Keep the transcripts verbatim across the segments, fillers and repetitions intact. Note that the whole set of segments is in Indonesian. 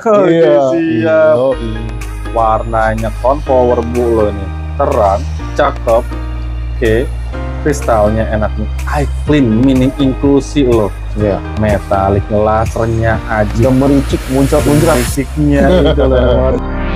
Oke, Iya. siap. Iya. Warnanya tone power blue loh ini. Terang, cakep. Oke. Kristalnya enak nih. Eye clean, meaning inklusi loh. Iya. Metalik, lasernya aja. Gemericik, muncrat-muncrat. Musiknya itu loh.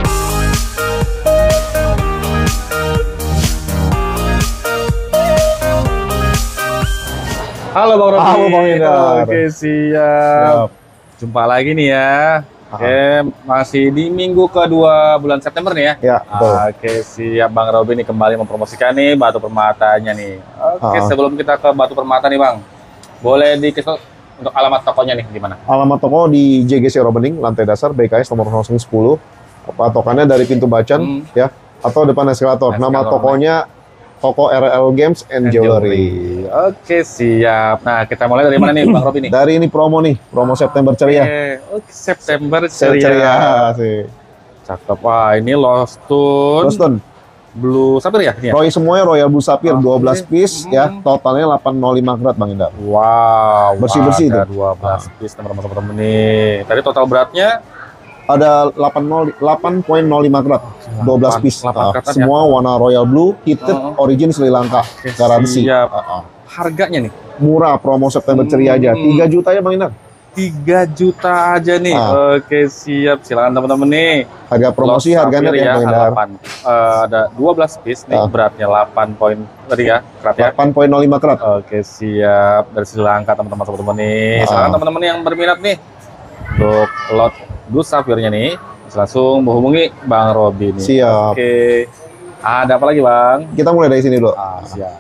Halo Bang Robi. Halo Bang Indar. Oke, siap. Jumpa lagi nih ya. Oke, masih di minggu kedua bulan September nih ya. Ya, betul. Oke, siap Bang Robi nih kembali mempromosikan nih Batu Permatanya nih. Oke, Ah. sebelum kita ke Batu Permata nih Bang, boleh dikasih untuk alamat tokonya nih di mana? Alamat toko di J G C Robening, lantai dasar B K S nomor nol sepuluh. Patokannya dari pintu Bacan, Hmm. ya, atau depan eskalator. Nama Eskalator, tokonya Toko R L Games and Jewelry. Oke, siap. Nah, kita mulai dari mana nih Bang Robi nih? Dari ini promo nih, promo September ceria. Oke, September Ceria, ceria. sih. Cakep. Wah, ini Lost Tone. Boston, Blue Sapphire ya? Ini ya? Roy semuanya Royal Blue Sapphire, Oke. dua belas piece ya, Hmm. totalnya delapan nol lima karat Bang Indar. Wow, Bersih-bersih ada tuh. dua belas piece teman-teman teman nih. Tadi total beratnya Ada delapan koma nol lima karat, dua belas piece. delapan Ah, karat ya? semua warna Royal Blue, heated, Oh. origin Sri Lanka, Oke, garansi. siap. Ah, ah. harganya nih Murah, promo September Hmm. ceria aja, tiga juta ya Bang Indar. tiga juta aja nih. Ah. Oke, siap. Silakan teman-teman nih. Harga promosi Lost harganya Sapphire ya Bang Indar. delapan. Eh, ada dua belas piece nih, Ah. beratnya delapan poin tadi ya, karat ya. delapan koma nol lima karat. Oke, siap. Dari Sri Lanka teman-teman teman-teman nih. Ah. Silakan teman-teman yang berminat nih untuk lot Blue Sapphire-nya nih, bisa langsung menghubungi Bang Robi nih. Siap. Oke. Ada apa lagi, Bang? Kita mulai dari sini dulu. Ah, siap.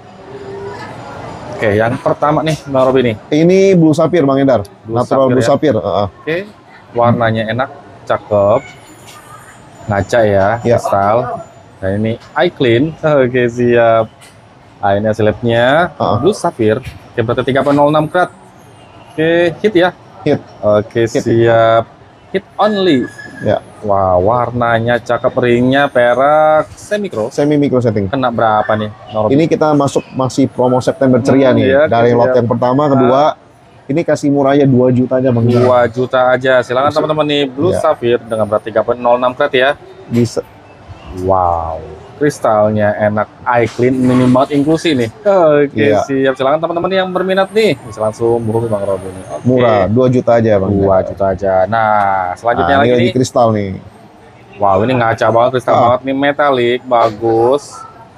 Oke, yang pertama nih Bang Robi nih. Ini Blue Sapphire Bang Indar, Blue natural Sapphire Blue ya. Sapphire. Ah, ah. Oke. Warnanya enak, cakep. Ngaca ya, Ya. kristal. Dan ini eye clean. Oke, siap. Ah, ini hasil labnya Ah. Blue Sapphire. Oke, berarti tiga koma nol enam karat. Oke, hit ya. Hit. Oke, Hit. siap. Hit only. Ya, Wah, warnanya cakep, ringnya perak semi cross. semi micro setting. Kena berapa nih? Bang Robi? Ini kita masuk masih promo September ceria Hmm, nih. iya, Dari lot siap. yang pertama, kedua, ini kasih murahnya dua juta aja Bang Indar. dua juta aja. Silakan Bisa. teman-teman nih Blue Iya. Sapphire dengan berat tiga koma nol enam karat ya. Bisa. Wow, kristalnya enak, eye clean, mini banget inklusi nih. Oke, Iya. siap. Silakan teman-teman yang berminat nih bisa langsung hubungi Bang Robi nih. Oke. Murah, dua juta aja Bang dua Indar. juta aja. Nah, selanjutnya Nah, lagi ini lagi nih. kristal nih. Wow, ini ngaca banget, kristal Ah. banget nih, metalik, bagus.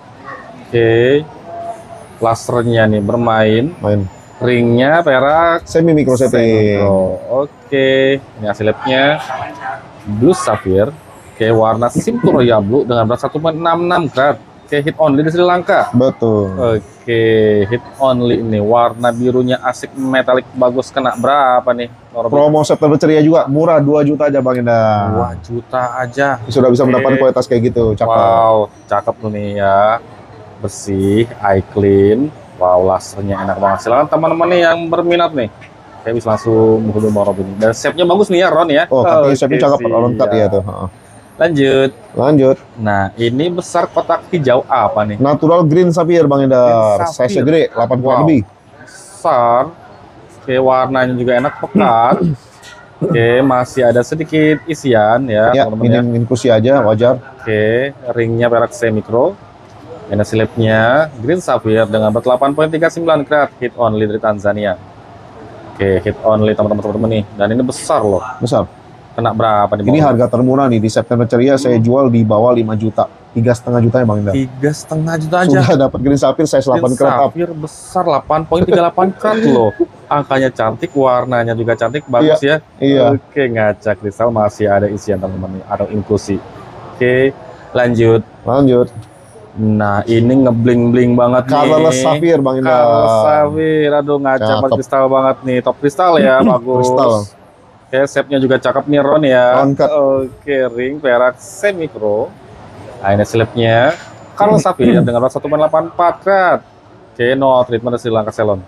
Oke. Lasernya nih bermain, Main. ringnya perak. Semi micro setting. Semi-pro. Oke, ini hasil labnya Blue Sapphire. Oke, warna simple royal blue dengan berat satu koma enam enam karat. Oke, hit only di Sri Lanka. Betul. Oke, hit only ini warna birunya asik, metalik, bagus. Kena berapa nih? Bang Robi? Promo September ceria juga, murah dua juta aja Bang Indar. dua juta aja. Sudah bisa Oke. mendapatkan kualitas kayak gitu, cakep. Wow, cakep tuh nih ya. Bersih, eye clean. Wow, lasernya enak banget. Silakan teman-teman nih yang berminat nih. Saya bisa langsung menghubungi Bang Robi nih. Dan shape-nya bagus nih ya, Ron ya. Oh, katanya Oke, shape-nya cakep, round cut siap. ya tuh. Heeh. Lanjut. Lanjut, Nah, ini besar kotak hijau apa nih? natural green sapphire Bang Indar, Green size sapphire. gede, delapan karat Wow. lebih. Besar. Oke, warnanya juga enak, pekat. Oke, masih ada sedikit isian ya, Ya, teman-teman ya. minim infusi aja, wajar. Oke, ringnya perak semi-micro. Ini slipnya green sapphire dengan berat delapan koma tiga sembilan karat, hit only dari Tanzania. Oke, hit only teman-teman teman-teman nih. Dan ini besar loh. Besar. Kena berapa nih? Ini Bang? harga termurah nih di September ceria, saya jual di bawah lima juta, tiga setengah juta ya Bang Indar. Tiga setengah juta aja. Sudah dapat green sapphire size delapan Green karat up. sapphire besar delapan koma tiga delapan karat loh. Angkanya cantik, warnanya juga cantik, bagus ya. Iya. Oke, ngaca kristal masih ada isian teman-teman nih, atau inklusi. Oke, lanjut. Lanjut, Nah, ini ngebling-bling banget nih. colorless sapphire Bang Indar. Colorless sapphire, aduh ngaca Cakep. banget kristal banget nih, top kristal ya, bagus. Kristal. Oke, shape-nya juga cakep nih Ron ya. Round cut. Oke, ring perak semi pro. Nah, ini slipnya colorless sapphire dengan berat satu koma delapan empat karat. Oke, no treatment dari Sri Lanka Salon.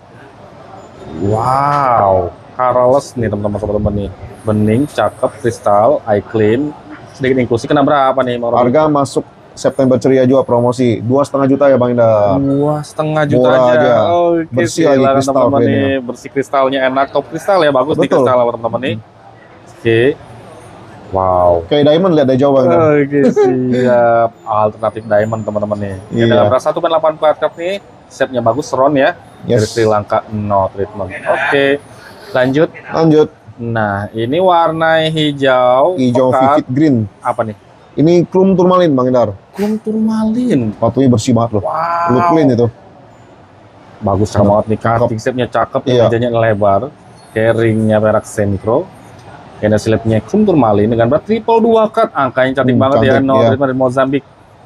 Wow, colorless nih teman-teman teman-teman nih. Bening, cakep, kristal, eye clean. Sedikit inklusi, kena berapa nih Bang Robi? Harga masuk September ceria juga promosi, dua setengah juta ya Bang Indar. Dua setengah juta Murah aja. aja. Oke, Bersih lagi silakan kristal teman-teman kayaknya. nih. Bersih kristalnya enak, top kristal ya, bagus nih Betul. kristal teman-teman nih. Oke, Wow. Kayak diamond, lihat dari jauh Bang Indar. Oke, siap. Alternatif diamond teman-teman nih. Ini Iya. dalam berat satu koma delapan puluh empat nih. Shape-nya bagus, round ya. Dari Yes. Sri Lanka, no treatment. Oke, lanjut. Lanjut, Nah, ini warna hijau. hijau pekat. vivid green. Apa nih? Ini chrome turmalin Bang Indar. Chrome turmalin. Sepatunya bersih banget loh. Wow. Look clean itu. Bagus banget nih, cutting shape-nya cakep, Iya. mejanya lebar, ring-nya perak semikro, kena slip-nya chrome turmalin dengan berat triple dua cut, angkanya cantik Hmm, banget ya, cantik, no iya. treatment dari Mozambik.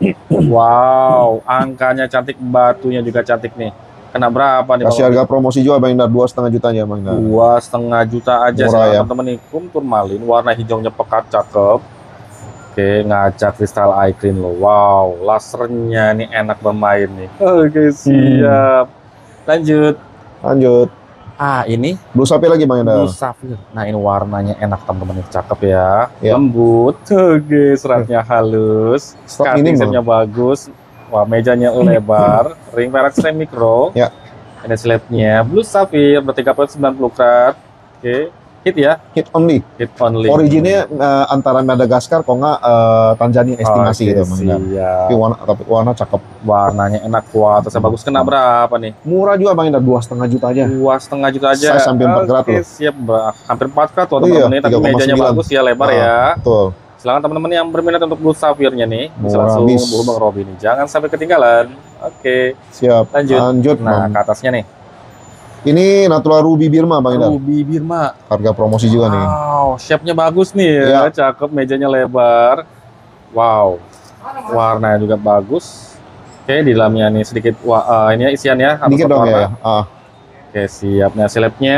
Wow, angkanya cantik, batunya juga cantik nih. Kena berapa nih? Kasih harga promosi juga Bang Indar, dua setengah jutanya Bang Indar. Dua setengah juta aja Murah sih ya. teman-teman nih, chrome turmalin, warna hijaunya pekat, cakep. Oke, ngaca kristal eye clean loh. Wow, lasernya nih enak bermain nih. Oke, siap. Lanjut. Lanjut, Ah, ini blue sapi lagi Bang Indar. Blue Sapphire. Nah, ini warnanya enak teman-teman, ini cakep ya. Ya. Lembut. Oke, seratnya halus. Stok Cutting ini shape-nya bagus. Wah, mejanya lebar. Ring perak semikro. Ya. Ini slab-nya Blue Sapphire bertiga koma sembilan puluh karat. Oke, hit ya. Hit only. Hit only. Originnya eh, antara Madagaskar kok nggak eh, Tanzania estimasi Oke, gitu Bang Indar. siap. Tapi warna, tapi warna cakep. Warnanya enak, kualitasnya bagus. Kena berapa nih? Murah juga Bang Indar, dua setengah juta aja. Dua setengah juta aja. Size hampir empat karat Oke, loh. siap. Ba- Hampir empat karat loh Iya, teman-teman ini. Tapi tiga koma mejanya sembilan. bagus ya, lebar Ah, ya. Betul. Silakan teman-teman yang berminat untuk Blue Sapphire-nya nih, bisa Murah langsung habis. hubungi Bang Robi nih. Jangan sampai ketinggalan. Oke, Siap. Lanjut. Lanjut nah Bang. ke atasnya nih. Ini Natural Ruby Birma Bang Indar. Ruby Birma. Harga promosi juga nih. Wow, shape-nya bagus nih ya, Iya. cakep, mejanya lebar. Wow, warnanya juga bagus. Oke, di dalamnya nih sedikit wah, ini ya isiannya. harus Dikit satu dong warna. ya. Ah, Oke, siap. Nah, slab-nya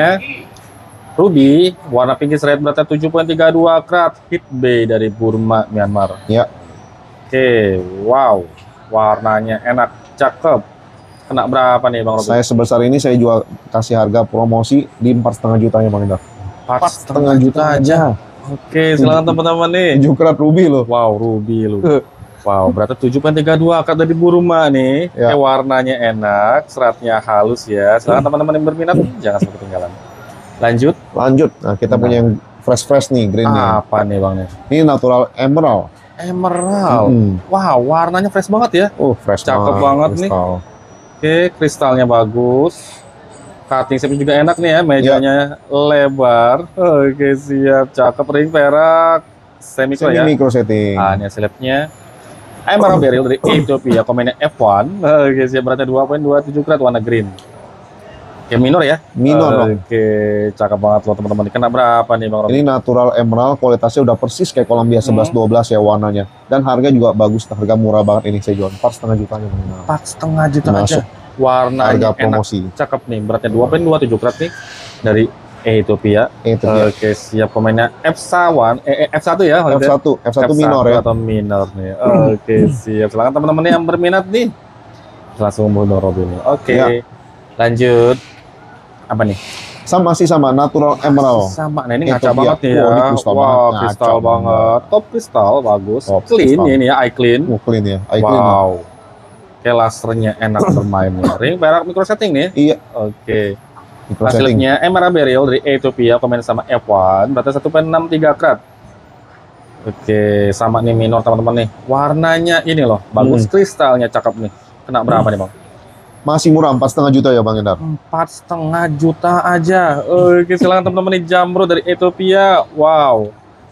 Ruby, warna pinky red beratnya tujuh koma tiga dua karat, hit B dari Burma, Myanmar. ya. Oke, wow, warnanya enak, cakep. Kena berapa nih Bang Robi? Saya sebesar ini saya jual kasih harga promosi di empat setengah jutanya Bang Indar. Empat Setengah juta aja. Oke, silakan teman-teman nih. Tujuh karat Ruby loh. Wow, Ruby lu. Wow, berarti tujuh koma tiga dua karat dari Burma nih. Ya. Eh, warnanya enak, seratnya halus ya. Silakan teman-teman yang berminat, jangan sampai ketinggalan. Lanjut. Lanjut. Nah, kita Nah. punya yang fresh fresh nih, green nih. Apa nih Bang nih? Ini Natural Emerald. Emerald. Hmm. Wow, warnanya fresh banget ya. Oh, fresh Cakep banget nih. kristal. Oke, kristalnya bagus. Cutting shape juga enak nih ya, mejanya lebar. Oke, siap. Cakep, ring perak. Semikro Semi ya. micro setting. Ah, ini slabnya. Emerald Beryl dari Ethiopia, komennya F satu. Oke, siap, beratnya dua koma dua tujuh karat, warna green. Oke, minor ya? Minor dong. Oke, cakep banget loh teman-teman. Kena berapa nih Bang Robi? Ini Natural Emerald, kualitasnya udah persis kayak Columbia sebelas dua belas ya warnanya. Dan harga juga bagus, harga murah banget ini saya jual empat setengah jutanya Bang Indar. Empat setengah juta Masuk. aja. Warnanya Harga enak, promosi. cakep nih. Beratnya dua koma dua tujuh karat nih dari Ethiopia. Itu dia. Oke, siap, komennya F satu, eh, eh, F satu ya? F satu, F satu minor ya. Atau minor nih. Oke, siap. Silakan teman-teman yang berminat nih. Langsung hubungi Bang Robi nih. Oke. Ya. Lanjut. Apa nih? Sama sih sama Natural Emerald. Sama. Nah, ini Itu ngaca dia. banget nih ya. Wah, ini kristal Wah, banget. Ngaca kristal banget. banget. Top kristal, bagus. Top Clean kristal. ini ya, eye clean. Oh, clean ya. Eye clean. Wow. Kayak lasernya enak bermainnya. Ring perak micro setting nih. Iya. Oke. Micro setting. Hasilnya Emerald Beryl dari Ethiopia, komen sama F satu, berarti satu koma enam tiga karat. Oke, sama nih minor teman-teman nih. Warnanya ini loh, bagus, Hmm. kristalnya cakep nih. Kena berapa nih Bang? Masih murah, empat setengah juta ya Bang Indar. Empat setengah juta aja. Oke, silakan teman-teman nih, Jamrud dari Ethiopia. Wow.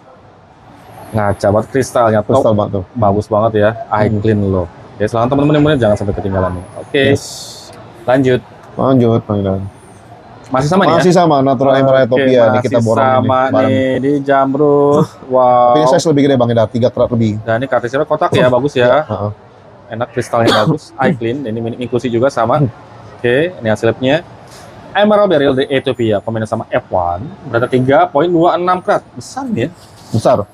Ngaca banget kristalnya, top. Kristal banget tuh. Bagus banget ya, eye Hmm. clean loh. Oke, silakan teman-teman yang berminat, jangan sampai ketinggalan nih. Oke, Yes. lanjut. Lanjut Bang Indar. Masih sama nih ya? Masih sama Natural Emerald Oke, Ethiopia nih kita masih borong sama ini bareng. nih di Jamrud. Wow. Tapi ini size lebih gede Bang Indar, tiga karat lebih. Dan ini kartisnya kotak ya, bagus ya. Heeh. Enak, kristalnya bagus, eye clean. Ini minim inklusi juga sama. Oke, ini hasilnya. Emerald Beryl dari Ethiopia, komennya sama F satu, berarti tiga koma dua enam karat. Besar nih ya. Besar.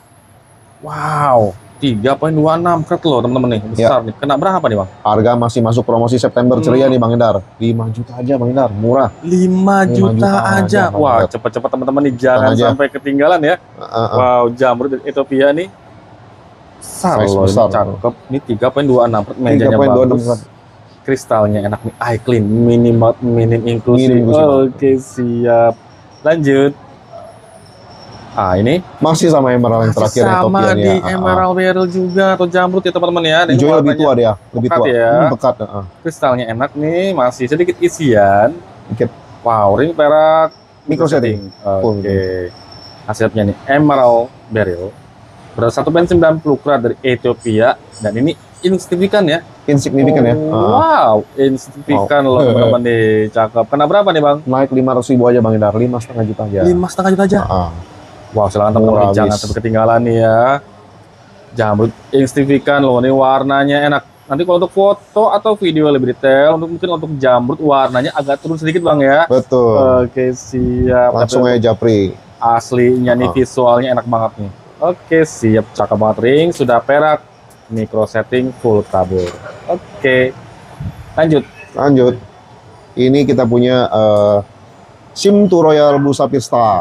Wow, tiga koma dua enam karat loh teman-teman nih. Besar nih. Kena berapa nih Bang? Harga masih masuk promosi September ceria Hmm. nih Bang Indar. lima juta aja Bang Indar, murah. lima juta juta aja. aja, Bang. Wah, cepet-cepet teman-teman nih, jangan aja. sampai ketinggalan ya. Heeh. Wow, Jamrud dari Ethiopia nih. Besar Size loh, besar. ini cakep. Ini tiga koma dua enam karat, mejanya tiga koma dua enam bagus. karat. Kristalnya enak nih, eye clean, minim minim inklusi. Minim inklusi. Oke, siap. Lanjut. Ah, ini Masih sama emerald yang masih terakhir ya, sama topiannya. di Ah, ah. emerald beryl juga atau jamrut ya teman-teman ya. Dan Hijaunya lebih warnanya tua dia, lebih pekat tua. ya. Hmm, pekat. ah. Kristalnya enak nih, masih sedikit isian. Dikit. Wow, ring perak Micro setting. Oke. Full. Hasilnya nih emerald beryl. Berat satu koma sembilan puluh karat dari Ethiopia dan ini insignifikan ya. Insignifikan ya. Oh, Ah, ah. wow, insignifikan Wow. loh teman-teman nih, cakep. Kena berapa nih bang? Naik lima ratus ribu aja Bang Indar, lima setengah juta aja. Lima setengah juta aja. Ah, ah. Wow, silakan teman-teman Murah nih, jangan habis. sampai ketinggalan nih ya. Jamrut insignifikan loh, nih warnanya enak. Nanti kalau untuk foto atau video lebih detail, untuk mungkin untuk jamrut warnanya agak turun sedikit bang ya. Betul. Oke siap. Langsung Tapi aja Japri. aslinya nih Ah. visualnya enak banget nih. Oke siap, cakep banget ring, sudah perak, micro setting full kabel. Oke, lanjut. Lanjut. Ini kita punya eh, SIM to Royal Blue Sapphire Star.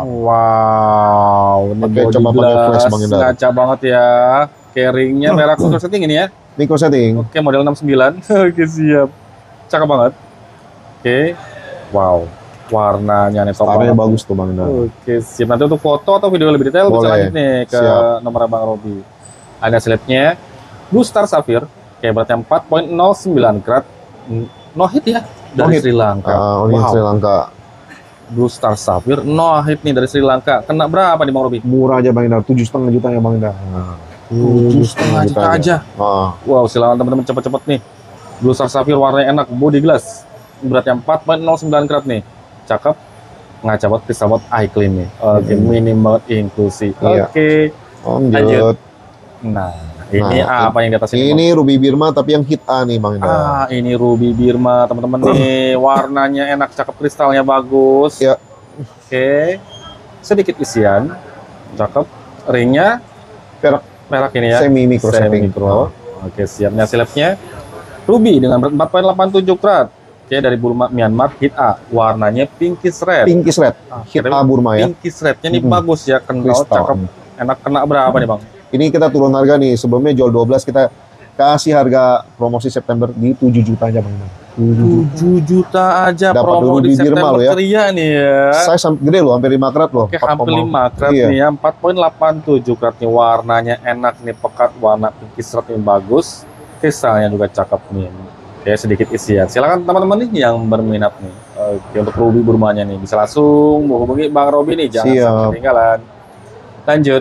Wow, ini Pakai- body coba pakai glass, flash, Bang Indar. ngaca banget ya. Carryingnya perak micro setting ini ya. Micro setting. Oke, model enam puluh sembilan. Oke siap, cakep banget. Oke, wow, warnanya nih top Warnanya banget. bagus tuh Bang Indar. Oke, siap. Nanti untuk foto atau video lebih detail bisa Boleh. lanjut nih ke Siap. nomor Bang Robi. Ada slipnya Blue Star Sapphire, kayak beratnya empat koma nol sembilan karat. No hit ya No dari hit. Sri Lanka. Ah, ini Wow. Sri Lanka. Blue Star Sapphire, no hit nih dari Sri Lanka. Kena berapa nih Bang Robi? Murah aja Bang Indar, tujuh setengah juta ya Bang Indar. Nah, Tujuh setengah juta aja. Ah, Wow, silakan teman-teman cepet-cepet nih. Blue Star Sapphire warnanya enak, body glass. Beratnya empat koma nol sembilan karat nih. Cakep. Ngaca banget, kristal banget, eye clean nih. Oke, Hmm. minim banget inklusi. Iya. Oke. lanjut. Nah, ini Nah, apa yang di atas ini? Bang? Ini Ruby Birma tapi yang hit A nih Bang Indar. Ah, ini Ruby Birma, teman-teman nih. Warnanya enak, cakep, kristalnya bagus. Ya. Oke. Sedikit isian. Cakep. Ringnya Perak. perak ini ya. Semi micro Semi setting. micro. Oke, siapnya silapnya Ruby dengan berat empat koma delapan tujuh karat. Oke, dari Burma Myanmar hit A. Warnanya pinkish red. Pinkish red. Ah, Hit tapi A Burma ya. Pinkish rednya nih Mm-mm. bagus ya, kental, Kristal. cakep. Enak, kena berapa nih bang? Ini kita turun harga nih. Sebelumnya jual dua belas, kita kasih harga promosi September di tujuh juta aja Bang Indar. tujuh juta aja Dapat promo Ruby di Birma September lo ya. ceria nih ya. Saya sampai gede loh, hampir lima karat loh. Oke, empat hampir koma- lima karat Iya. nih ya, empat koma delapan tujuh karat nih, warnanya enak nih, pekat, warna pinkish red yang bagus, kristalnya juga cakep nih. Oke, sedikit isian. Silakan teman-teman nih yang berminat nih. Oke, untuk Ruby Burmanya nih bisa langsung menghubungi Bang Robi nih, jangan Siap. sampai ketinggalan. Lanjut.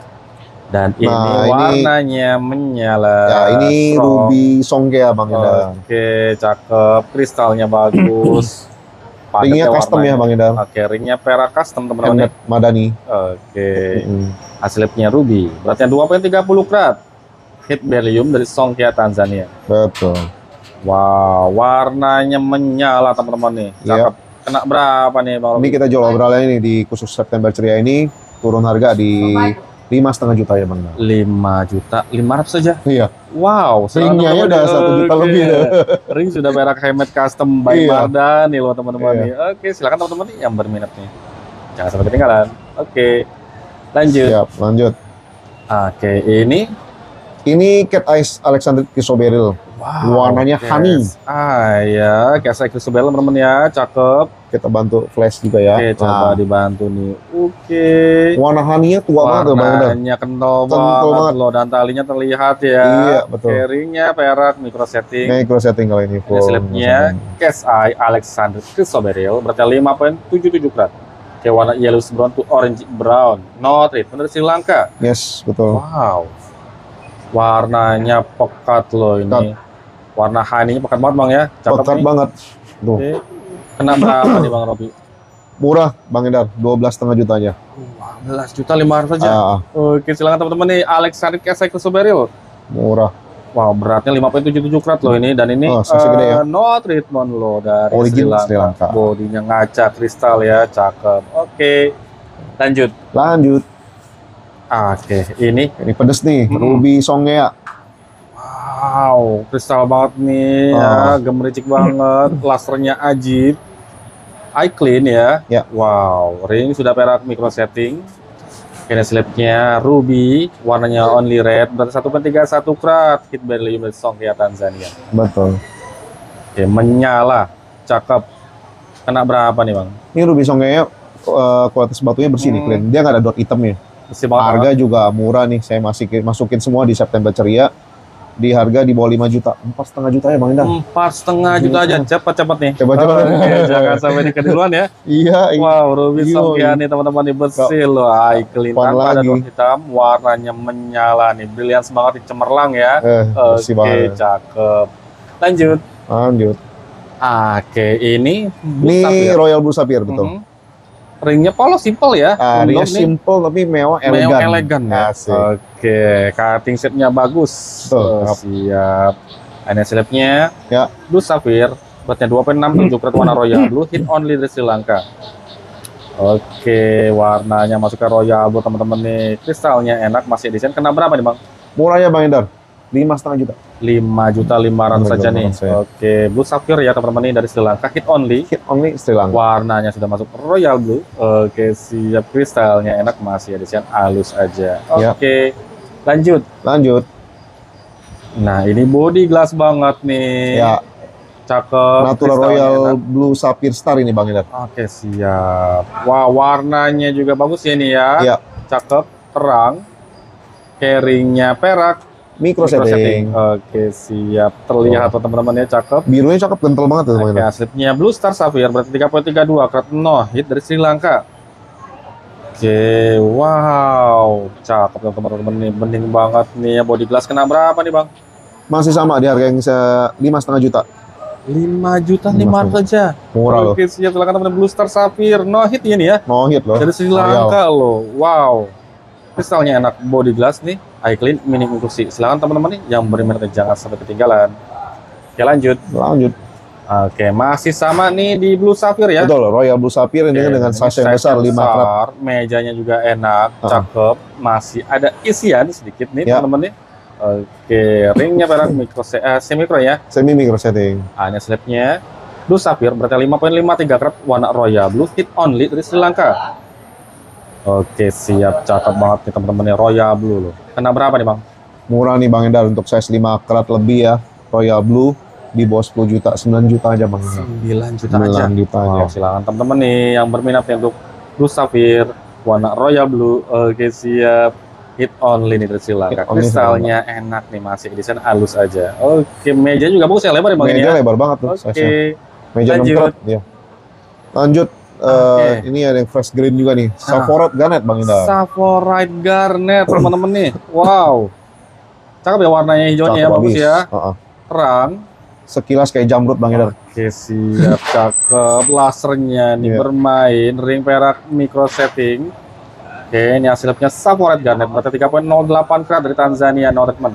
Dan ini Nah, ini- warnanya menyala. Ya, ini strong. Ruby Songkea Bang Indar. Oke, cakep, kristalnya bagus. Padat Ringnya custom ya warnanya. Bang Indar. Oke, ringnya perak custom teman-teman. Handmade Madani. Oke, Mm-mm. hasilnya Ruby, beratnya dua koma tiga puluh karat. Hit beryllium dari Songkea Tanzania. Betul. Wow, warnanya menyala teman-teman nih. Iya. Cakep. Kena berapa nih Bang Ini Robi? kita jual obrolannya nih di khusus September ceria ini turun harga di lima setengah juta ya Bang Indar. lima juta lima ratus saja. Iya. Wow, Ringnya teman-teman udah nih. satu juta Oke. lebih ya. Ring sudah perak handmade custom by Iya. Mardan nih loh teman-teman Iya. nih. Oke, silakan teman-teman nih yang berminat nih. Jangan sampai ketinggalan. Oke. Lanjut. Siap, lanjut. Oke, ini Ini Cat Eyes Alexander Kisoberil. wow, Warnanya yes. honey. Ah ya, kayak saya Christobel teman-teman ya, cakep. Kita bantu flash juga ya. Oke, coba Nah, dibantu nih. Oke. warna honey-nya tua banget tuh Bang Indar. Warnanya kental Kental banget, banget. loh, dan talinya terlihat ya. Iya, betul. Carryingnya perak, micro setting. Micro setting kali ini full. Ini slipnya Case Eye Alexander Christoberil, berarti lima koma tujuh tujuh karat. Kayak warna yellow brown to orange brown. No treatment dari Sri Lanka. Yes, betul. Wow. Warnanya pekat loh ini. Warna honey-nya pekat banget Bang ya. Cakep Pekat nih. banget. Tuh, Oke. Kena berapa nih Bang Robi? murah Bang Indar, dua belas setengah juta aja. dua belas juta lima ratus aja. Ah, ah, Oke, silakan teman-teman nih Alexander Case Eye Christoberil. murah. Wow, beratnya lima koma tujuh tujuh karat loh ini, dan ini Oh, size gede ya. eh, no treatment loh dari Origin Sri Lanka. Sri Lanka. Bodinya ngaca kristal ya, cakep. Oke, lanjut. Lanjut. Oke, ini Ini pedes nih, Hmm. Ruby Songea. wow, kristal banget nih, ya, Oh. gemericik banget, lasernya ajib, eye clean ya. Ya. Wow, ring sudah perak micro setting. Ini slipnya ruby, warnanya only red, berarti satu koma tiga satu karat, hit beryllium dari Songkea Tanzania. Betul. Oke, menyala, cakep. Kena berapa nih Bang? Ini Ruby Songea eh, kualitas batunya bersih nih, Hmm. clean. Dia nggak ada dot hitamnya. Bersih banget. Harga juga murah nih. Saya masih masukin semua di September Ceria. Di harga di bawah lima juta, empat setengah juta ya Bang Indah. Empat setengah juta aja, cepat-cepat nih. Cepat-cepat. Oke, jangan sampai dikedeluan ya. Iya, iya. Wow, Ruby Iya, Sofia nih teman-teman nih bersih loh, eye clean Pan tanpa ada lagi. dot hitam, warnanya menyala nih, brilian banget nih, cemerlang ya. Eh, bersih Oke, banget. cakep. Lanjut. Lanjut. Oke, ini Blue Ini Sapphire. Royal Blue Sapphire betul. Mhm. Ringnya polos simple ya. Ah, dia Untuk nih, simple tapi mewah, mewah elegan. elegan ya. Asik. Oke, cutting shape-nya bagus. Betul, Oh, cakep. siap. Ini slip-nya Ya. Blue Sapphire, beratnya dua koma enam tujuh karat warna royal blue, hit only dari Sri Lanka. Oke, warnanya masuk ke royal blue teman-teman nih. Kristalnya enak, masih desain. Kena berapa nih Bang? Murahnya Bang Indar, lima setengah juta. lima juta lima ratus saja nih. lima juta lima ratus, Oke, Blue Sapphire ya teman-teman nih dari Sri Lanka, hit only. Hit only Sri Lanka. Warnanya sudah masuk royal blue. Oke, siap, kristalnya enak, masih desain halus aja. Ya. Oke, lanjut. Lanjut. Nah, ini body glass banget nih. Ya, Cakep. Natural kristalnya Royal enak. Blue Sapphire Star ini Bang Indar. Oke, siap. Wah, warnanya juga bagus ya nih ya. Ya, Cakep, terang. Carryingnya perak. micro Micro setting. Oke, siap. Terlihat tuh teman-teman ya, cakep. Birunya cakep, kental banget tuh Bang Oke, Indar. slipnya Blue Star Sapphire berarti tiga koma tiga dua karat no hit dari Sri Lanka. Oke, wow. Cakep ya teman-teman nih. Bening banget nih ya, body glass. Kena berapa nih Bang? Masih sama di harga yang lima setengah juta. lima juta lima ratus saja. Murah loh. Oke, siap. Silakan teman-teman, Blue Star Sapphire. No hit ini ya. No hit loh. Dari Sri Lanka loh. Wow. Kristalnya enak, body glass nih, eye clean, minim inklusi. Silakan teman-teman nih yang berminat jangan sampai ketinggalan. Oke, lanjut. Lanjut. Oke, masih sama nih di Blue Sapphire ya. Betul, Royal Blue Sapphire ini Oke, dengan ini size yang size besar lima karat. besar, mejanya juga enak, Ah. cakep, masih ada isian sedikit nih Ya. teman-teman nih. Oke, ringnya perak mikro eh, semikro ya. Semi micro setting. Hanya slipnya Blue Sapphire berarti lima koma lima tiga karat warna royal blue, hit only dari Sri Lanka. Oke, siap, cakep banget nih teman-teman nih, royal blue loh. Kena berapa nih Bang? Murah nih Bang Indar untuk size lima karat lebih ya. Royal Blue di bawah sepuluh juta, sembilan juta aja Bang Indar. sembilan juta aja. sembilan juta aja. Wow, silakan teman-teman nih yang berminat nih untuk Blue Sapphire warna royal blue. Oke, siap. Hit only nih dari Sri Lanka. Hit only Kristalnya enak nih, masih desain halus aja. Oke, meja juga bagus ya, lebar ya Bang ini Meja ya. lebar banget tuh Oke. size-nya. Meja enam lanjut. karat ya. Lanjut eh, Oke. ini ada yang fresh green juga nih. Safford Garnet Bang Indar. Saphorite Garnet teman-teman nih. Wow. Cakep ya warnanya, hijaunya ya, Cakep bagus abis. ya. Uh-uh. Terang. Sekilas kayak jamrut Bang Indar. Oke, siap, cakep. Lasernya nih Iya. bermain, ring perak micro setting. Oke, ini hasilnya Saphorite Garnet berarti tiga koma nol delapan karat dari Tanzania, no treatment.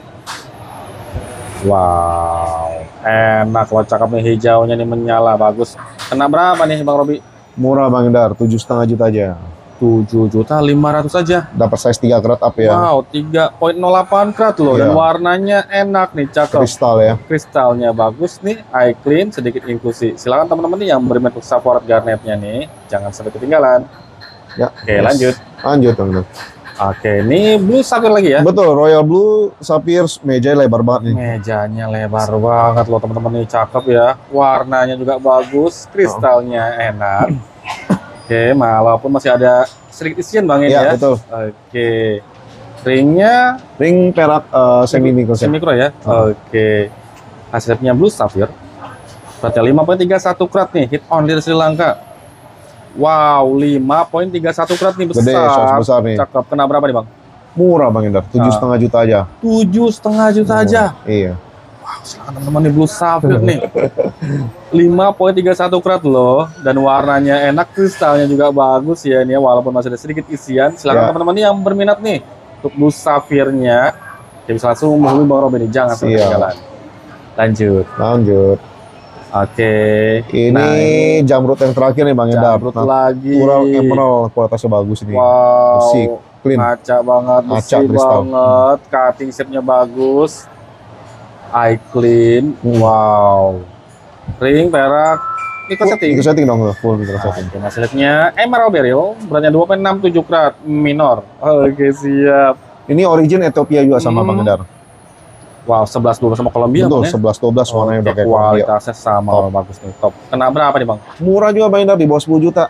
Wow, enak loh, cakep nih, hijaunya nih menyala, bagus. Kena berapa nih Bang Robi? Murah Bang Indar, tujuh setengah juta aja. tujuh juta lima ratus saja. Dapat size tiga karat up ya. Wow, tiga koma nol delapan karat loh, dan Iya. warnanya enak nih, cakep. Kristal ya. Kristalnya bagus nih, eye clean, sedikit inklusi. Silakan teman-teman nih yang berminat untuk Saphorite Garnetnya nih, jangan sampai ketinggalan. Ya. Oke, yes. lanjut. Lanjut Bang Indar. Oke, ini Blue Sapphire lagi ya. Betul, Royal Blue Sapphire meja lebar banget nih. Mejanya lebar banget loh teman-teman nih, cakep ya. Warnanya juga bagus, kristalnya enak. Oke, walaupun masih ada sedikit isian Bang ini Ya, ya. betul. Oke. Ringnya Ring perak eh, semi micro setting. semikro ya. Oh. Oke. Hasilnya Blue Sapphire. Berarti lima koma tiga satu karat nih, hit on dari Sri Lanka. Wow, lima koma tiga satu karat nih, besar. Gede, size besar nih. Cakep. Kena berapa nih Bang? Murah Bang Indar, tujuh setengah juta aja. Tujuh setengah juta aja. Iya. Wow, silakan teman-teman nih, Blue Sapphire nih. lima koma tiga satu karat loh, dan warnanya enak, kristalnya juga bagus ya ini ya, walaupun masih ada sedikit isian. Silakan Ya. teman-teman nih yang berminat nih untuk Blue Sapphire-nya, ya bisa langsung menghubungi Bang Robin nih, jangan sampai Siap. ketinggalan. Lanjut. Lanjut. Oke. Ini Nah, ini jamrut yang terakhir nih Bang Indar. jamrut lagi. Natural emerald kualitasnya bagus nih. Wow. Bersih, clean. Ngaca banget, Ngaca, bersih kristal. banget, cutting shape-nya bagus, eye clean, wow. Ring perak, micro setting. Micro setting dong, full micro setting. Oke, hasilnya emerald beryl, beratnya dua koma enam tujuh karat, minor. Oke, siap. Ini origin Ethiopia juga sama Hmm. Bang Indar. Wow, sebelas dua belas sama Kolombia Betul, Bang, ya? sebelas dua belas warnanya Oke, udah kayak Colombia. kualitasnya sama, Top. bagus nih, top. Kena berapa nih Bang? Murah juga Bang Indar, di bawah sepuluh juta.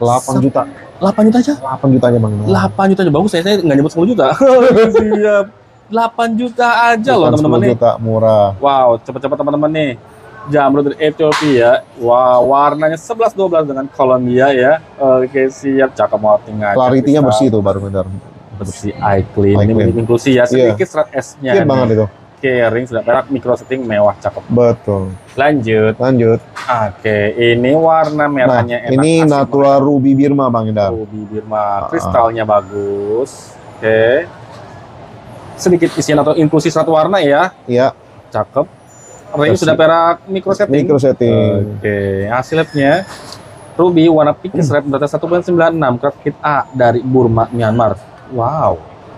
delapan juta. delapan juta aja? delapan juta aja Bang. delapan juta aja bagus ya, saya nggak nyebut sepuluh juta. Siap. delapan juta aja loh teman-teman nih. sepuluh juta murah. Wow, cepet-cepet teman-teman nih. Jamrud dari Ethiopia. Wow, warnanya sebelas dua belas dengan Columbia ya. Oke, siap. Cakep banget tinggal. Clarity-nya bersih tuh baru bener. Bersih, eye clean. Eye Ini clean. inklusi ya, sedikit serat S-nya. Iya banget itu. Ring sudah perak, micro setting mewah, cakep. Betul. Lanjut. Lanjut. Oke, ini warna merahnya Nah, enak. ini asik Natura Ruby Birma Bang Indar. banget. Ruby Birma, kristalnya bagus. Oke. Sedikit isian atau inklusi serat warna ya. Iya. Cakep. Ring Bersih. sudah perak, micro setting. Micro setting. Oke, hasilnya Ruby warna pink stripe berarti satu koma sembilan enam karat kit A dari Burma, Myanmar. Wow.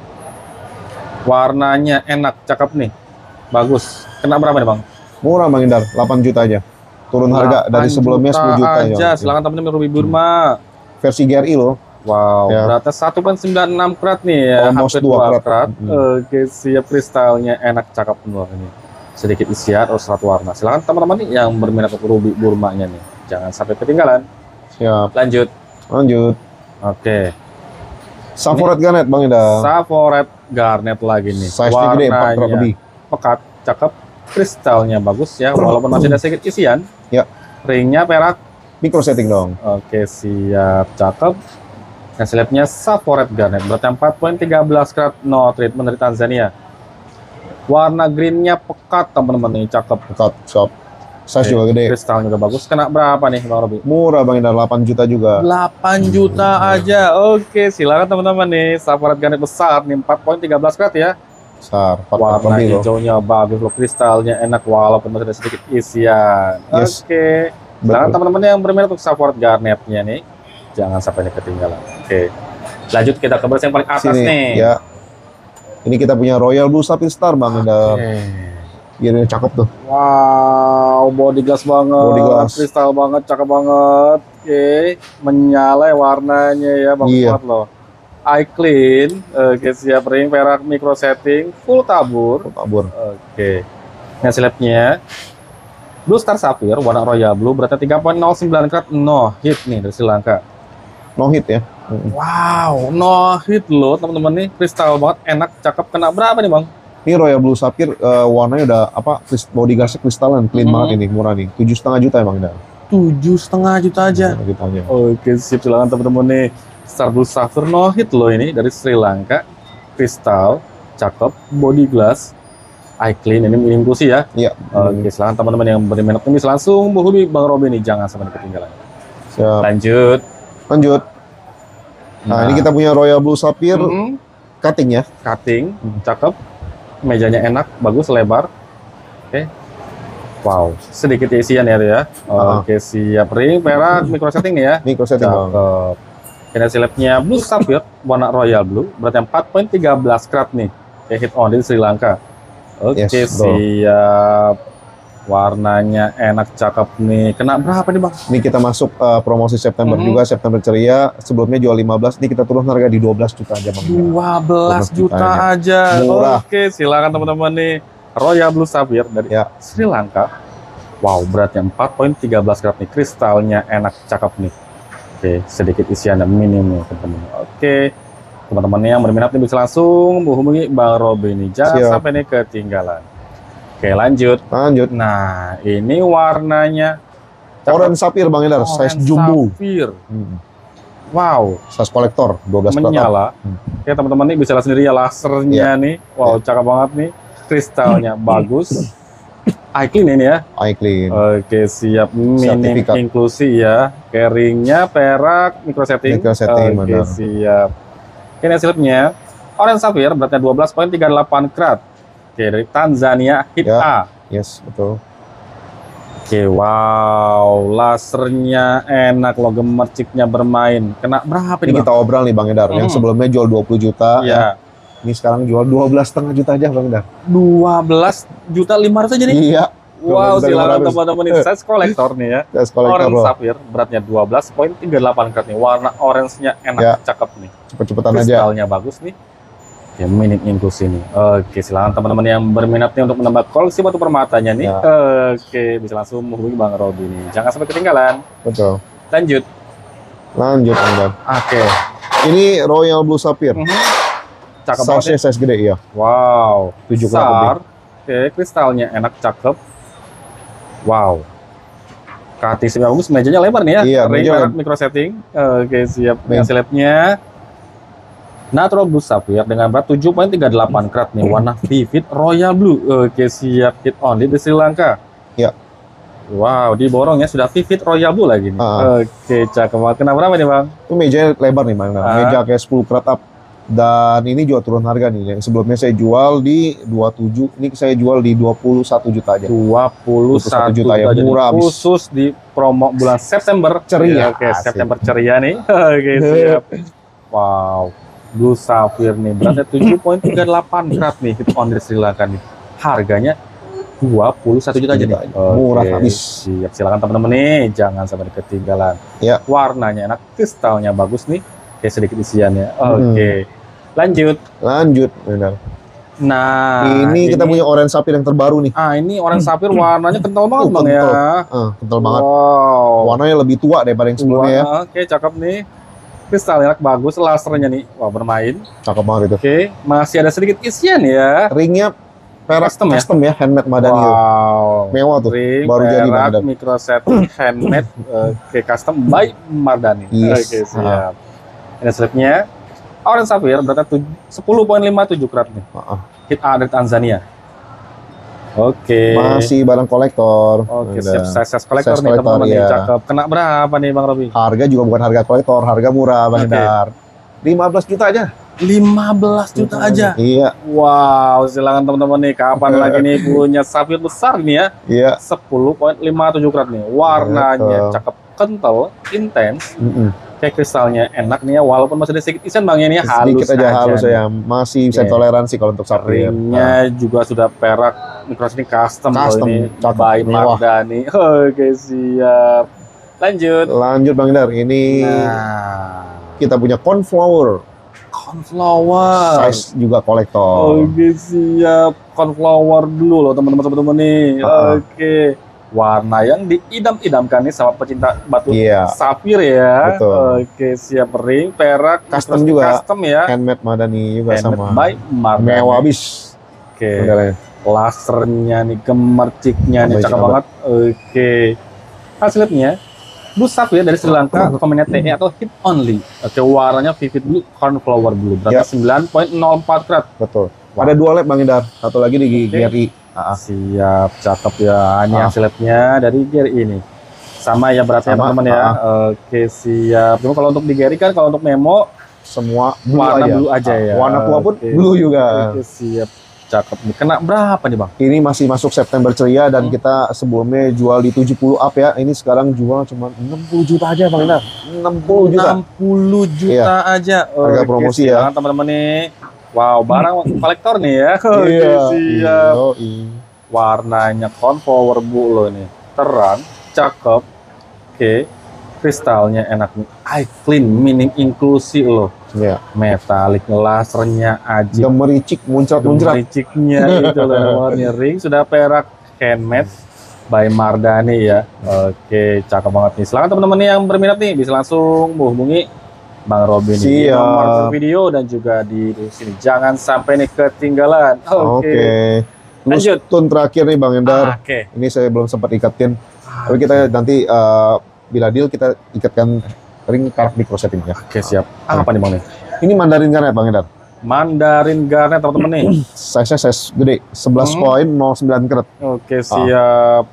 Warnanya enak, cakep nih. Bagus. Kena berapa nih, Bang? Murah Bang Indar, delapan juta aja. Turun harga dari sebelumnya sepuluh juta aja. ya. Silakan teman-teman Ruby Burma. Versi G R I loh. Wow, Ya. berarti satu koma sembilan enam karat nih ya, Almost hampir dua dua karat. karat. Hmm. Oke, siap, kristalnya enak, cakep penuh ini. Sedikit isian atau serat warna. Silakan teman-teman nih yang berminat untuk Ruby Burmanya nih. Jangan sampai ketinggalan. Siap. Lanjut. Lanjut. Oke. Saffron Garnet Bang Indar. Saffron Garnet lagi nih. Size-nya gede, empat karat lebih. pekat, cakep. Kristalnya bagus ya, walaupun masih ada sedikit isian. Ya. Ringnya perak. Micro setting dong. Oke, siap, cakep. Hasilnya Saffron Garnet berarti empat koma satu tiga karat, no treatment dari Tanzania. Warna greennya pekat teman-teman nih, cakep. Pekat, shop. Size Oke, juga gede. Kristalnya juga bagus. Kena berapa nih Bang Robi? Murah Bang Indar, delapan juta juga. delapan juta aja. Oke, silakan teman-teman nih. Saffron Garnet besar nih, empat koma tiga karat ya. Besar, empat karat Warna lebih loh. hijaunya bagus loh, kristalnya enak walaupun masih ada sedikit isian. Yes. Oke. Silakan teman-teman yang berminat untuk Saffron Garnetnya nih, jangan sampai ini ketinggalan. Oke. Lanjut kita ke baris yang paling atas Sini, nih. ya. Ini kita punya Royal Blue Sapphire Star Bang Indar. Oke. Ini cakep tuh. Wow, body glass banget, Body glass. kristal banget, cakep banget. Oke, menyala warnanya ya, bagus Iya. banget loh. Eye clean, oke, siap, ring perak, micro setting, full tabur. Tabur. Oke, ini hasilnya Blue Star Sapphire warna royal blue berarti tiga koma nol sembilan karat, no hit nih dari Sri Lanka. No hit ya. Wow, no hit loh teman-teman nih, kristal banget, enak, cakep. Kena berapa nih Bang? Ini Royal Blue Sapphire eh, warnanya udah apa? kris- Body glassnya kristalan, clean Mhm. banget ini, murah nih. Tujuh setengah juta ya Bang Indar. Tujuh setengah juta aja. Jutanya. Oke, sip, silakan teman-teman nih. Star Blue Sapphire no hit loh ini dari Sri Lanka. Kristal, cakep, body glass, eye clean, ini inklusi ya. Iya. Oke, silakan teman-teman yang berminat ini bisa langsung menghubungi Bang Robi nih, jangan sampai ketinggalan. Siap. Lanjut. Lanjut. Nah, ini kita punya Royal Blue Sapphire Mhm. cutting ya. Cutting, cakep, mejanya enak, bagus, lebar. Oke. Wow, sedikit isian ya, ya. Ah. Oke, siap, ring, perak, micro setting nih ya. Micro setting Bang. Cakep. Ini silapnya Blue Sapphire warna royal blue berarti empat koma tiga karat nih. Kayak hit on di Sri Lanka. Oke, Yes, betul. siap. Warnanya enak, cakep nih. Kena berapa nih Bang? Ini kita masuk eh, promosi September Mhm. juga, September ceria. Sebelumnya jual lima belas, ini kita turun harga di dua belas juta aja Bang. dua belas juta aja. Murah. Oke, silakan teman-teman nih. Royal Blue Sapphire dari Ya. Sri Lanka. Wow, beratnya empat koma tiga karat nih. Kristalnya enak, cakep nih. Oke, sedikit isian dan minim nih teman-teman. Oke, teman-teman yang berminat nih bisa langsung menghubungi Bang Robi ini. Jangan Siap. sampai nih ketinggalan. Oke, lanjut. Lanjut. Nah, ini warnanya cakep. Orange Sapphire Bang Indar, size Orange jumbo. Sapphire. Hmm. Wow, Size kolektor, dua belas karat. menyala. Hmm. Oke, teman-teman nih bisa lihat sendiri ya lasernya nih. Wow, cakep banget nih. Kristalnya bagus. Eye clean ini ya. Eye clean. Oke, siap. Minim Sertifikat. inklusi ya. Carryingnya perak, micro setting. Micro setting, Oke, benar. siap. Ini hasilnya Orange Sapphire berarti dua belas koma tiga delapan karat. Oke, dari Tanzania hit Ya. A. Yes, betul. Oke, wow, lasernya enak loh, gemerciknya bermain. Kena berapa Ini nih, kita Bang? obral nih Bang Indar. Yang Hmm. sebelumnya jual dua puluh juta. Iya, Ini sekarang jual dua belas setengah juta aja Bang Indar. dua belas juta lima ratus aja nih. Iya. Wow, dua belas juta lima silakan ratus. teman-teman ini size kolektor nih ya. Size kolektor Orange loh. Sapphire beratnya dua belas koma tiga delapan karat nih. Warna orange-nya enak, Ya. cakep nih. Cepet-cepetan aja. Kristalnya bagus nih. Ya, minim inklusi nih. Oke, silakan teman-teman yang berminat nih untuk menambah koleksi batu permatanya nih. Ya. Oke, bisa langsung menghubungi Bang Robi nih. Jangan sampai ketinggalan. Betul. Lanjut. Lanjut Bang Dar. Oke. Ini Royal Blue Sapphire. Mhm. Cakep banget Size ya. size gede ya. Wow, tujuh gram besar. Oke, kristalnya enak, cakep. Wow. Kartisnya bagus, mejanya lebar nih ya. Iya, Ring meja merek lebar. micro setting. Oke, siap. Nih. Yang selebnya Natural Blue Sapphire dengan berat tujuh koma tiga delapan karat nih, warna vivid royal blue. Oke, siap. Hit only di Sri Lanka. Ya. Wow, di borongnya sudah vivid royal blue lagi nih. Ah. Oke, cakep banget. Kena berapa nih, Bang? Itu meja lebar nih Bang Dar. Ah. Meja kayak sepuluh karat up. Dan ini juga turun harga nih. Yang sebelumnya saya jual di dua puluh tujuh, ini saya jual di dua puluh satu juta aja. dua puluh satu juta ya, juta, murah jadi abis. khusus di promo bulan September Ceria. Ya, oke, Asik. September ceria nih. Oke, siap. Wow, Blue Sapphire nih beratnya tujuh koma tiga delapan karat nih, hit on dari Sri Lanka nih. Harganya dua puluh satu juta aja nih. Murah Oke, habis. Siap, silakan teman-teman nih, jangan sampai ketinggalan. Ya. Warnanya enak, kristalnya bagus nih. Kayak sedikit isiannya. Oke. Lanjut. Lanjut Bang Dar. Nah, ini, kita punya orange sapphire yang terbaru nih. Ah, ini orange sapphire warnanya kental banget, Uh, Bang ya. kental. Ah, kental banget. Wow. Warnanya lebih tua daripada yang sebelumnya ya. Wah, oke, cakep nih. Kristal enak bagus, lasernya nih. Wah, bermain. Cakep banget itu. Oke, masih ada sedikit isian ya. Ringnya perak Custom custom, ya? ya? handmade Madani itu. Wow. Mewah tuh. Ring, baru jadi Bang perak, Dar. micro setting, handmade, oke, custom by Mardani. Yes. Oke, siap. Ini slipnya. Orange Sapphire beratnya sepuluh koma lima tujuh karat nih. Ah, ah. Hit A dari Tanzania. Oke. Masih barang kolektor. Oke, Udah. siap. Size kolektor Size nih, kolektor, teman-teman. nih. iya. Cakep. Kena berapa nih, Bang Robi? Harga juga bukan harga kolektor, harga murah Bang Oke. Dar. lima belas juta aja. lima belas juta aja. Iya, Wow, silakan teman-teman nih, kapan lagi nih punya sapphire besar nih ya? iya. sepuluh koma lima tujuh karat nih. Warnanya Betul. cakep, kental, intens. Mm-mm. Kayak kristalnya enak nih ya, walaupun masih ada sedikit isian Bang ya, ini halus Sedikit aja halus nih. ya, masih bisa Oke. toleransi kalau untuk sapphire. Ringnya juga sudah perak, micro ini custom, Custom, loh ini cakep, by mewah. Mardani. Oke, siap. Lanjut. Lanjut Bang Dar, ini Nah, kita punya cornflower, cornflower. size juga kolektor. Oke, siap. Cornflower dulu loh teman-teman teman-teman nih. Ah. Oke. Warna yang diidam-idamkan nih sama pecinta batu Iya. sapphire ya. Betul. Oke, siap. Ring, perak, Custom micro juga. Custom ya. Handmade Madani juga Handmade sama. by Mardani. Mewah abis. Oke. Modelnya. Lasernya nih, gemerciknya nih, Tambah cakep cakep. banget. Oke. Hasilnya Blue Sapphire dari Sri Lanka, kombinasi T E atau hit only. Oke, warnanya vivid blue, cornflower blue. Beratnya Ya. sembilan koma nol empat karat. Betul. Wah. Ada dua lab Bang Dar, satu lagi di Oke. G R I. Ah, ah. Siap, cakep ya. Ini Ah. hasil labnya dari Gary ini. Sama ya beratnya Sama, teman-teman ya. ah. Oke, siap. Cuma kalau untuk di Gary kan, kalau untuk memo Semua blue warna aja. blue aja Ah, ya. Warna tua pun Oke. blue juga. Oke, siap. Cakep nih. Kena berapa nih, Bang? Ini masih masuk September ceria dan Hmm. kita sebelumnya jual di tujuh puluh up ya. Ini sekarang jual cuma enam puluh juta aja Bang Dar. enam puluh juta. enam puluh juta aja. Harga Oke, promosi ya. silakan teman-teman nih. Wow, barang kolektor nih ya. Oke, Iya. siap. Yoi. Warnanya cornflower blue loh nih. Terang, cakep. Oke. Kristalnya enak nih. Eye clean, meaning inklusi loh. Iya. Metalik, lasernya aja. Gemericik muncrat-muncrat. Gemericiknya itu loh. Warnanya ring sudah perak, handmade by Mardani ya. Oke, cakep banget nih. Silakan teman-teman yang berminat nih bisa langsung menghubungi Bang Robin di Siap. nomor video dan juga di sini. Jangan sampai nih ketinggalan. Oke. Oke. Lanjut. Tun terakhir nih Bang Ah, Endar. Oke. Ini saya belum sempat ikatin. Tapi kita nanti eh, bila deal kita ikatkan ring perak micro setting ya. Oke, siap. Ah, apa nih Bang nih? Ini Mandarin Garnet Bang Endar. Mandarin Garnet teman-teman nih. Size size gede, sebelas Hmm. koma nol sembilan karat. Oke, siap.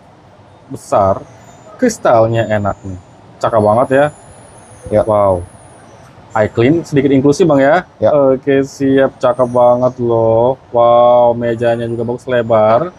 Besar. Kristalnya enak nih. Cakep banget ya. Ya. Wow. Eye clean, sedikit inklusif Bang ya. Ya. Oke, siap. Cakep banget loh. Wow, mejanya juga bagus lebar.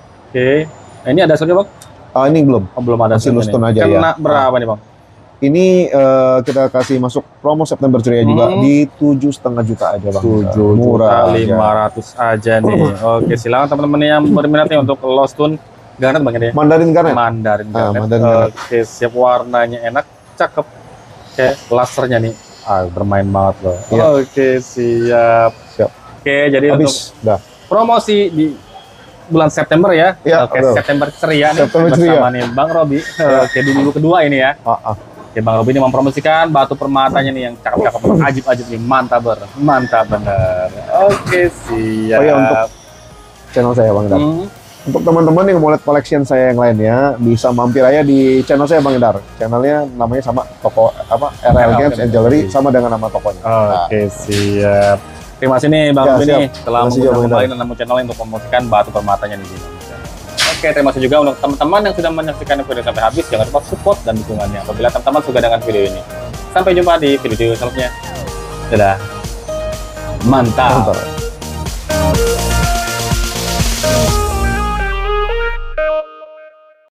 Oke. Nah, ini ada hasilnya Bang? Ah, ini belum. Oh, belum ada Masih hasilnya loose tone nih. aja, Kena ya. berapa nih Bang? Ini eh, kita kasih masuk promo September ceria juga Hmm. di tujuh setengah juta aja Bang. tujuh juta Murah lima aja. ratus aja nih. Oke, silakan teman-teman yang berminat nih untuk Lost Tune Garnet Bang ya. Mandarin Garnet. Mandarin Ah, Garnet. Mandarin Garnet. Oke, siap, warnanya enak, cakep. Oke, lasernya nih, ah, bermain banget loh. Iya. Oke, siap. Siap. Oke, jadi untuk Habis. Dah. promosi di bulan September ya. Iya, Oke, betul. September ceria nih September bersama ceria. nih Bang Robi. Oke, di minggu kedua ini ya. Ah, ah. Oke, Bang Robi ini mempromosikan batu permatanya nih yang cakep-cakep, ajib-ajib nih, mantap ber, mantap bener. Oke, siap. Oh iya, untuk channel saya Bang Dar. Hmm. Untuk teman-teman yang mau lihat collection saya yang lainnya, bisa mampir aja di channel saya Bang Dar. Channelnya namanya sama toko apa R L Games and Jewelry, sama dengan nama tokonya. Oke, siap. Terima kasih nih Bang Ya, Robi siap. nih telah Terima kasih juga, mengundang Bang kembali dan nama channel untuk mempromosikan batu permatanya di sini. Oke, terima kasih juga untuk teman-teman yang sudah menyaksikan video sampai habis. Jangan lupa support dan dukungannya apabila teman-teman suka dengan video ini. Sampai jumpa di video selanjutnya. Dadah. Mantap. Mantap.